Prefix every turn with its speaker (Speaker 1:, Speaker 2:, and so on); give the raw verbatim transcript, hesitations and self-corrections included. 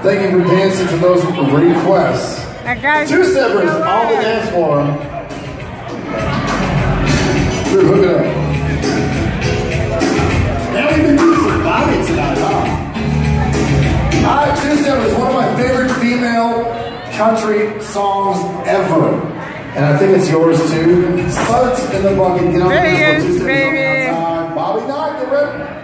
Speaker 1: Thank you for dancing to those requests. Two-steppers on the dance floor. We're hooking up.
Speaker 2: Now we've been doing some body tonight, huh?
Speaker 1: Alright, Two-steppers is one of my favorite female country songs ever. And I think it's yours too. Suds in the bucket. Get on the dance floor. Two-steppers on the outside. Bobby Knight, get ready.